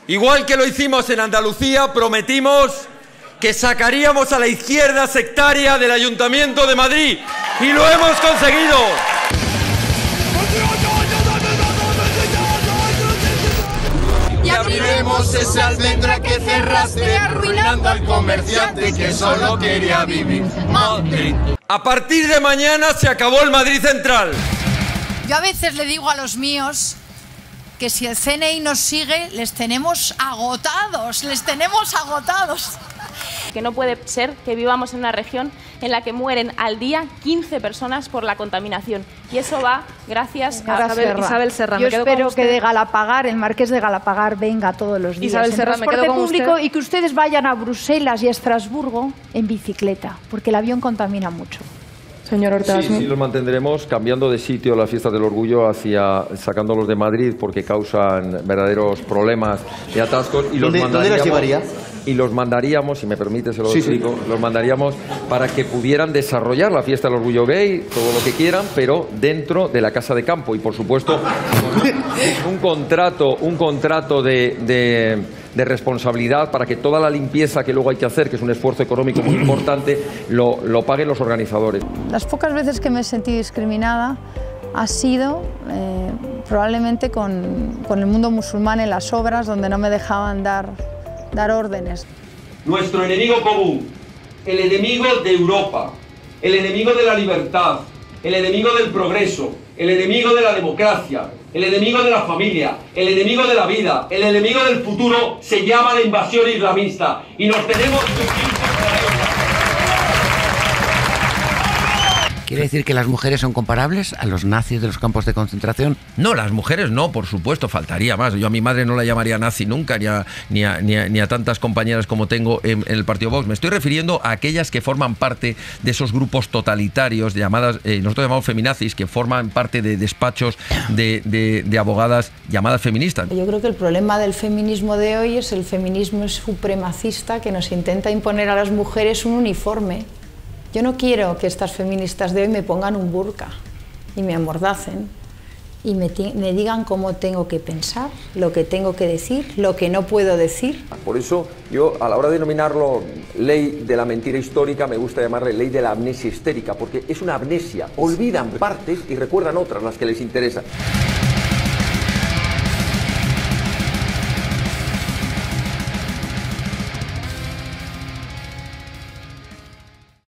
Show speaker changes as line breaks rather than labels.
Igual que lo hicimos en Andalucía, prometimos que sacaríamos a la izquierda sectaria del Ayuntamiento de Madrid y lo hemos conseguido.
Y abriremos esa almendra que cerraste, arruinando al comerciante que solo quería vivir Madrid.
A partir de mañana se acabó el Madrid Central.
Yo a veces le digo a los míos que si el CNI nos sigue, les tenemos agotados.
Que no puede ser que vivamos en una región en la que mueren al día 15 personas por la contaminación. Y eso va gracias a Isabel Serra.
Yo espero que de Galapagar, el Marqués de Galapagar, venga todos los días
Isabel Serra,
en transporte público y que ustedes vayan a Bruselas y a Estrasburgo en bicicleta, porque el avión contamina mucho.
Señor Horta.
Sí, los mantendremos cambiando de sitio las fiestas del orgullo sacándolos de Madrid porque causan verdaderos problemas y atascos y
¿Dónde las llevaría?
Y los mandaríamos, si me permite, se lo explico, los mandaríamos para que pudieran desarrollar la fiesta del orgullo gay, todo lo que quieran, pero dentro de la casa de campo y por supuesto un contrato de responsabilidad para que toda la limpieza que luego hay que hacer, que es un esfuerzo económico muy importante, lo paguen los organizadores.
Las pocas veces que me he sentido discriminada ha sido probablemente con el mundo musulmán en las obras, donde no me dejaban dar órdenes.
Nuestro enemigo común, el enemigo de Europa, el enemigo de la libertad, el enemigo del progreso, el enemigo de la democracia, el enemigo de la familia, el enemigo de la vida, el enemigo del futuro se llama la invasión islamista y nos tenemos que unir contra ella.
¿Quiere decir que las mujeres son comparables a los nazis de los campos de concentración?
No, las mujeres no, por supuesto, faltaría más. Yo a mi madre no la llamaría nazi nunca, ni a tantas compañeras como tengo en el partido Vox. Me estoy refiriendo a aquellas que forman parte de esos grupos totalitarios llamadas, nosotros llamamos feminazis, que forman parte de despachos de abogadas llamadas feministas.
Yo creo que el problema del feminismo de hoy es el feminismo supremacista que nos intenta imponer a las mujeres un uniforme. Yo no quiero que estas feministas de hoy me pongan un burka y me amordacen y me digan cómo tengo que pensar, lo que tengo que decir, lo que no puedo decir.
Por eso yo, a la hora de denominarlo ley de la mentira histórica, me gusta llamarle ley de la amnesia histérica, porque es una amnesia, olvidan partes y recuerdan otras, las que les interesan.